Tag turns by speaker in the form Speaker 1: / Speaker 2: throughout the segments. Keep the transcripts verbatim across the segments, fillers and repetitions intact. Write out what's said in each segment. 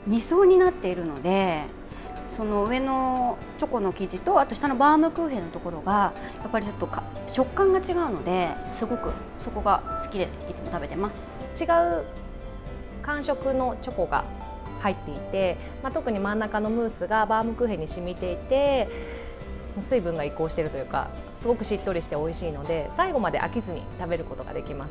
Speaker 1: に層になっているので、その上のチョコの生地とあと下のバームクーヘンのところがやっぱりちょっとか食感が違うので、すごくそこが好きでいつも食べてます。
Speaker 2: 違う感触のチョコが入っていて、まあ、特に真ん中のムースがバームクーヘンに染みていて、水分が移行しているというか、すごくしっとりして美味しいので、最後まで飽きずに食べることができます。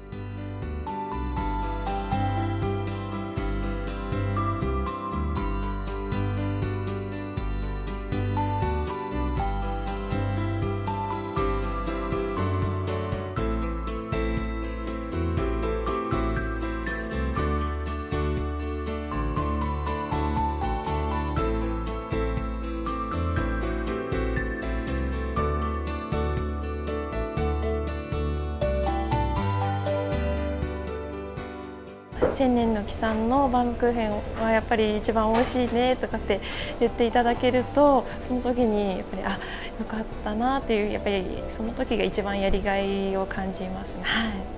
Speaker 3: 千年の木さんのバームクーヘンはやっぱり一番美味しいねとかって言っていただけると、その時にやっぱりあ、よかったなっていう、やっぱりその時が一番やりがいを感じますね。はい。